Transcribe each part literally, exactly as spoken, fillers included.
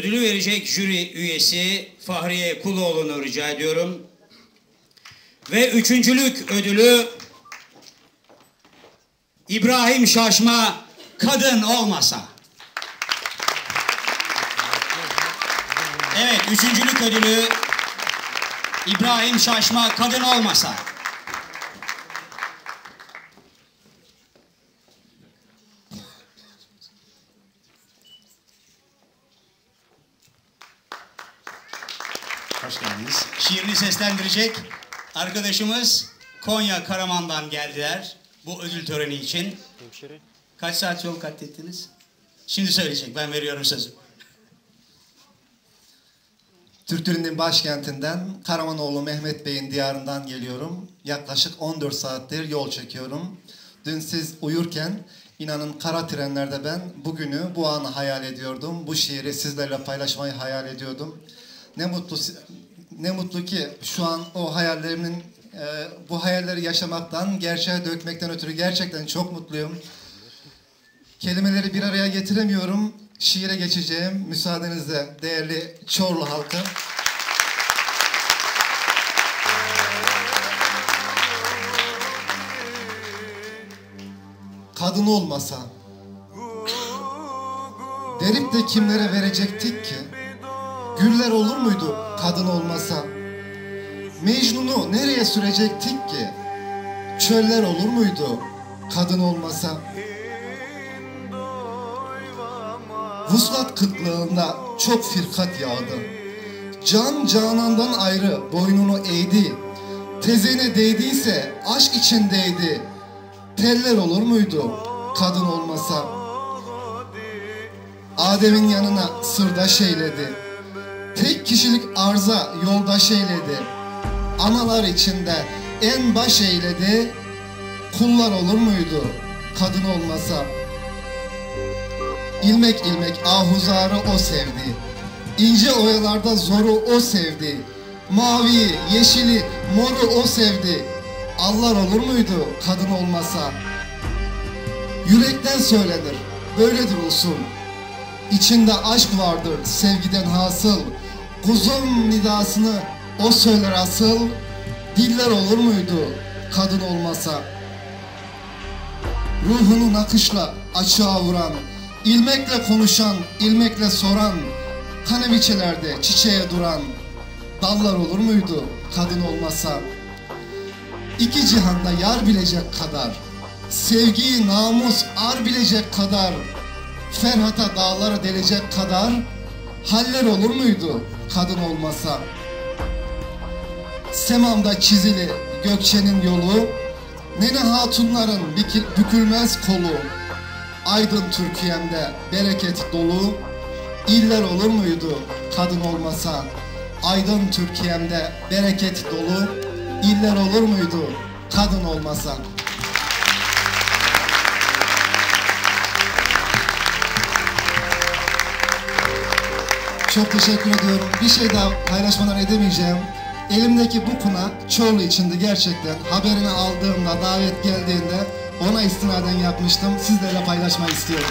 Ödülü verecek jüri üyesi Fahriye Kuloğlu'nu rica ediyorum. Ve üçüncülük ödülü İbrahim Şaşma, Kadın Olmasa. Evet, üçüncülük ödülü İbrahim Şaşma, Kadın Olmasa. Hoş geldiniz. Şiirini seslendirecek arkadaşımız Konya Karaman'dan geldiler bu ödül töreni için. Kaç saat yol kat ettiniz? Şimdi söyleyecek, ben veriyorum sözü. Türk dilinin başkentinden Karamanoğlu Mehmet Bey'in diyarından geliyorum. Yaklaşık on dört saattir yol çekiyorum. Dün siz uyurken inanın kara trenlerde ben bugünü, bu anı hayal ediyordum. Bu şiiri sizlerle paylaşmayı hayal ediyordum. Ne mutlu ne mutlu ki şu an o hayallerimin e, bu hayalleri yaşamaktan, gerçeğe dökmekten ötürü gerçekten çok mutluyum. Kelimeleri bir araya getiremiyorum. Şiire geçeceğim. Müsaadenizle değerli Çorlu halkı. Kadın olmasa derip de kimlere verecektik ki? Güller olur muydu kadın olmasa? Mecnun'u nereye sürecektik ki? Çöller olur muydu kadın olmasa? Vuslat kıtlığında çok firkat yağdı. Can canandan ayrı boynunu eğdi. Tezene değdiyse aşk içindeydi. Teller olur muydu kadın olmasa? Adem'in yanına sırdaş eyledi. Tek kişilik arza yoldaş eyledi. Analar içinde en baş eyledi. Kullar olur muydu kadın olmasa? İlmek ilmek ahuzarı o sevdi. İnce oyalarda zoru o sevdi. Mavi, yeşili, moru o sevdi. Allah olur muydu kadın olmasa? Yürekten söylenir, böyledir usul. İçinde aşk vardır sevgiden hasıl. Kuzum nidasını o söyler asıl. Diller olur muydu kadın olmasa? Ruhunu nakışla açığa vuran, İlmekle konuşan, ilmekle soran, kaneviçelerde çiçeğe duran, dallar olur muydu kadın olmasa? İki cihanda yar bilecek kadar, sevgiyi namus ar bilecek kadar, Ferhat'a dağları delecek kadar, haller olur muydu kadın olmasa? Semamda çizili Gökçe'nin yolu, Nene hatunların bükülmez kolu, Aydın Türkiye'mde bereket dolu, iller olur muydu kadın olmasa? Aydın Türkiye'mde bereket dolu, iller olur muydu kadın olmasa? Çok teşekkür ediyorum. Bir şey daha paylaşmadan edemeyeceğim. Elimdeki bu kına Çorlu içindi gerçekten. Haberini aldığımda, davet geldiğinde ona istinaden yapmıştım. Sizlerle paylaşmayı istiyorum.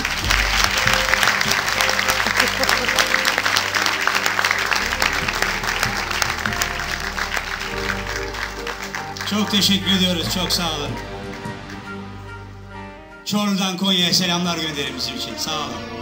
Çok teşekkür ediyoruz. Çok sağ olun. Çorlu'dan Konya'ya selamlar gönderin bizim için. Sağ olun.